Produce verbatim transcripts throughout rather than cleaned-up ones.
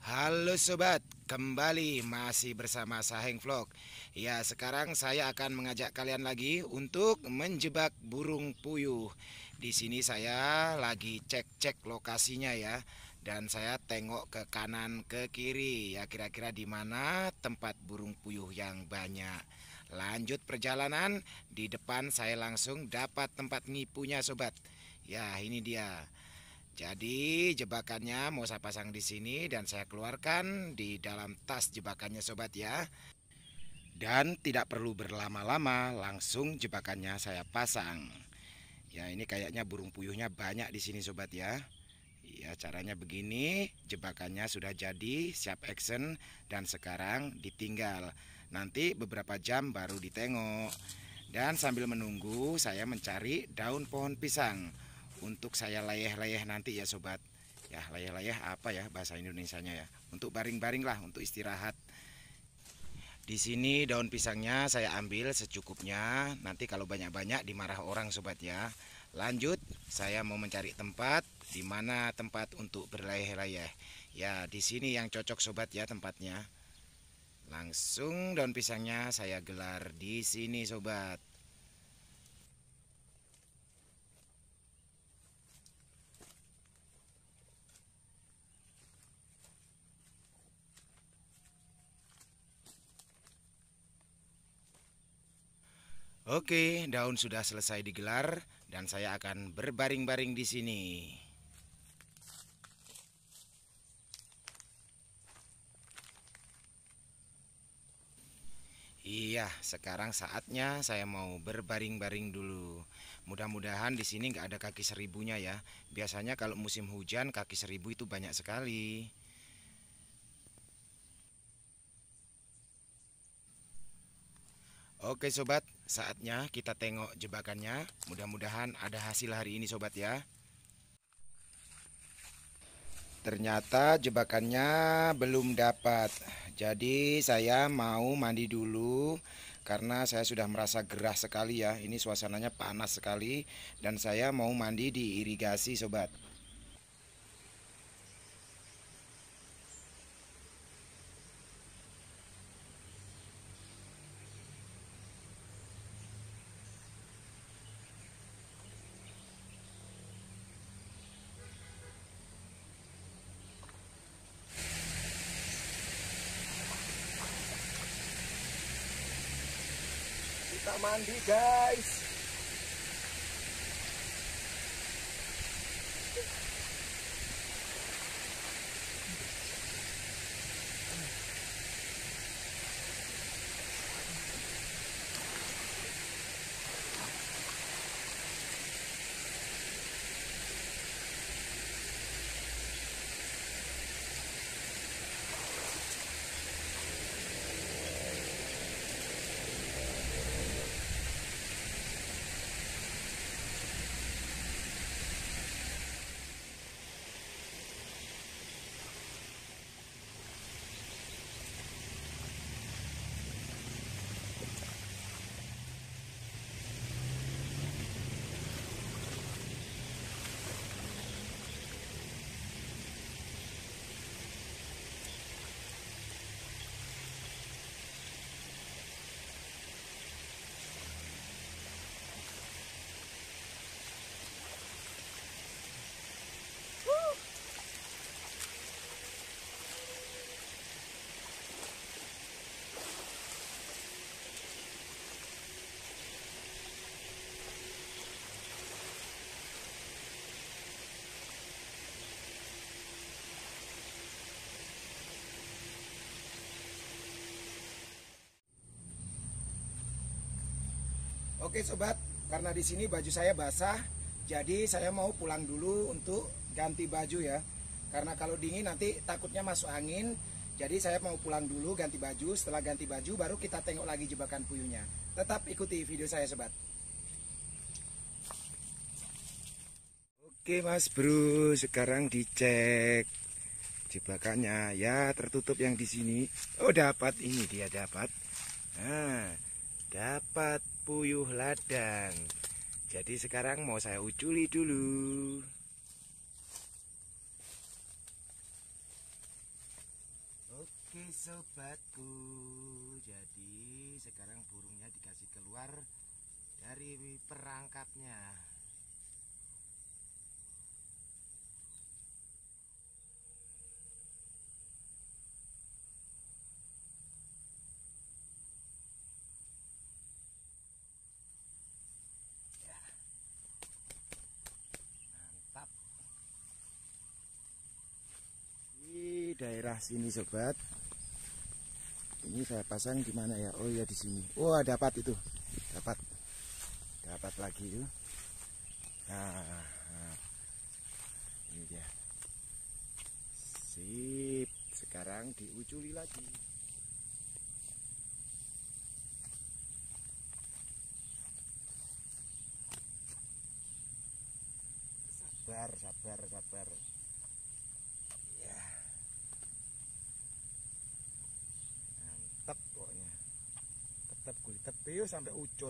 Halo sobat, kembali masih bersama Saheng Vlog. Ya, sekarang saya akan mengajak kalian lagi untuk menjebak burung puyuh. Di sini saya lagi cek-cek lokasinya ya, dan saya tengok ke kanan ke kiri. Ya, kira-kira di mana tempat burung puyuh yang banyak. Lanjut perjalanan, di depan saya langsung dapat tempat ngipunya sobat. Ya, ini dia. Jadi jebakannya mau saya pasang di sini dan saya keluarkan di dalam tas jebakannya sobat ya. Dan tidak perlu berlama-lama, langsung jebakannya saya pasang. Ya, ini kayaknya burung puyuhnya banyak di sini sobat ya. Ya, caranya begini, jebakannya sudah jadi, siap action dan sekarang ditinggal. Nanti beberapa jam baru ditengok. Dan sambil menunggu saya mencari daun pohon pisang untuk saya layeh-layeh nanti ya sobat. Ya, layeh-layeh apa ya bahasa Indonesianya ya? Untuk baring-baring lah, untuk istirahat. Di sini daun pisangnya saya ambil secukupnya. Nanti kalau banyak-banyak dimarah orang sobat ya. Lanjut, saya mau mencari tempat di mana tempat untuk berlayeh-layeh. Ya, di sini yang cocok sobat ya tempatnya. Langsung daun pisangnya saya gelar di sini sobat. Oke, daun sudah selesai digelar dan saya akan berbaring-baring di sini. Iya, sekarang saatnya saya mau berbaring-baring dulu. Mudah-mudahan di sini nggak ada kaki seribunya ya. Biasanya kalau musim hujan kaki seribu itu banyak sekali. Oke sobat, saatnya kita tengok jebakannya. Mudah-mudahan ada hasil hari ini sobat ya. Ternyata jebakannya belum dapat. Jadi saya mau mandi dulu karena saya sudah merasa gerah sekali ya. Ini suasananya panas sekali dan saya mau mandi di irigasi sobat. Kita mandi guys. Oke sobat, karena di sini baju saya basah, jadi saya mau pulang dulu untuk ganti baju ya. Karena kalau dingin nanti takutnya masuk angin, jadi saya mau pulang dulu ganti baju. Setelah ganti baju baru kita tengok lagi jebakan puyuhnya. Tetap ikuti video saya sobat. Oke mas bro, sekarang dicek jebakannya ya, tertutup yang di sini. Oh dapat, ini dia dapat. Nah, dapat puyuh ladang. Jadi sekarang mau saya uculi dulu. Oke sobatku, jadi sekarang burungnya dikasih keluar dari perangkapnya. Ya. Mantap. Di daerah sini sobat. Ini saya pasang di mana ya? Oh ya di sini. Wah, dapat itu. Dapat. Dapat lagi itu. Nah, nah. Ini dia. Sip. Sekarang diuculi lagi. Sabar, sabar, sabar. Ya. Mantap pokoknya. Tetap kulit tepi sampai ucul.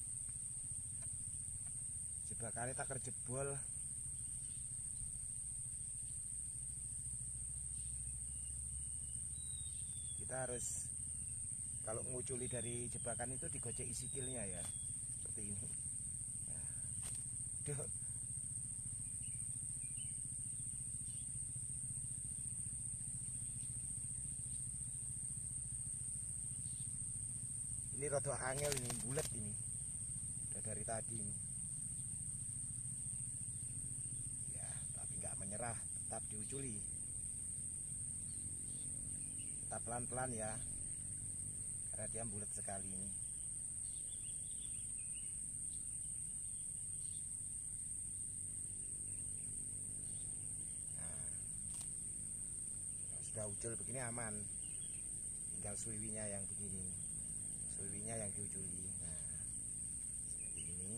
Jebakannya tak kerjebol. Kita harus kalau nguculi dari jebakan itu digocek sikilnya ya, seperti ini. Nah, duh. Ini rada angel ini, bulat ini. Udah dari tadi ini. Ya, tapi nggak menyerah, tetap diuculi. Tetap pelan-pelan ya. Karena dia bulat sekali ini. Nah, sudah ucul begini aman. Tinggal suwiwinya yang begini. Suwiwinya yang diuculi. Nah, seperti ini.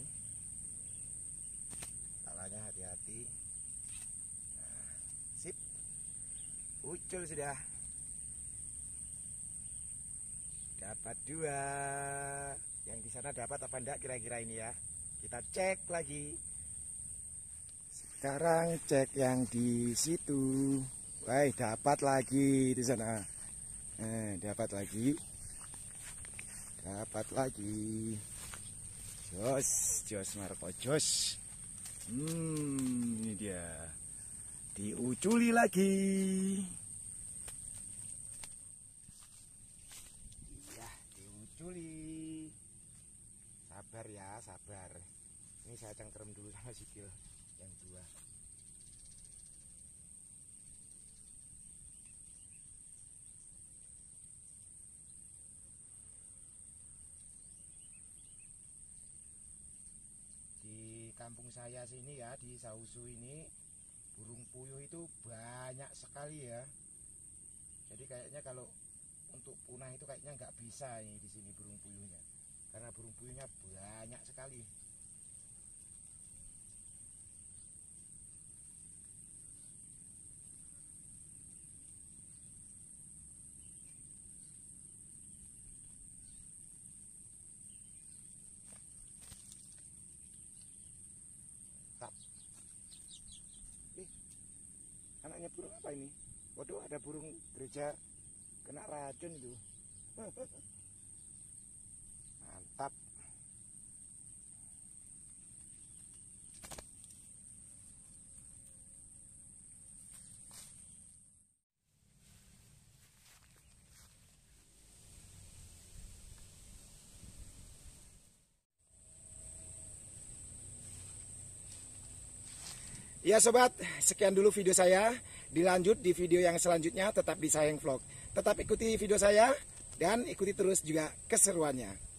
Kepalanya hati-hati. Nah, sip. Ucul sudah. Dapat dua. Yang di sana dapat apa enggak kira-kira ini ya? Kita cek lagi. Sekarang cek yang di situ. Wah, dapat lagi di sana. Eh, dapat lagi. Dapat lagi. Jos, jos Marco, jos. Hmm, ini dia. Diuculi lagi. Iya, diuculi. Sabar ya, sabar. Ini saya cengkerem dulu sama sikil yang dua. Di kampung saya sini ya, di Sausu ini burung puyuh itu banyak sekali ya. Jadi kayaknya kalau untuk punah itu kayaknya nggak bisa ini di sini burung puyuhnya, karena burung puyuhnya banyak sekali. Eh, anaknya burung apa ini? Waduh, ada burung gereja kena racun itu. Mantap. Ya sobat, sekian dulu video saya. Dilanjut di video yang selanjutnya tetap di Sayeng Vlog. Tetap ikuti video saya dan ikuti terus juga keseruannya.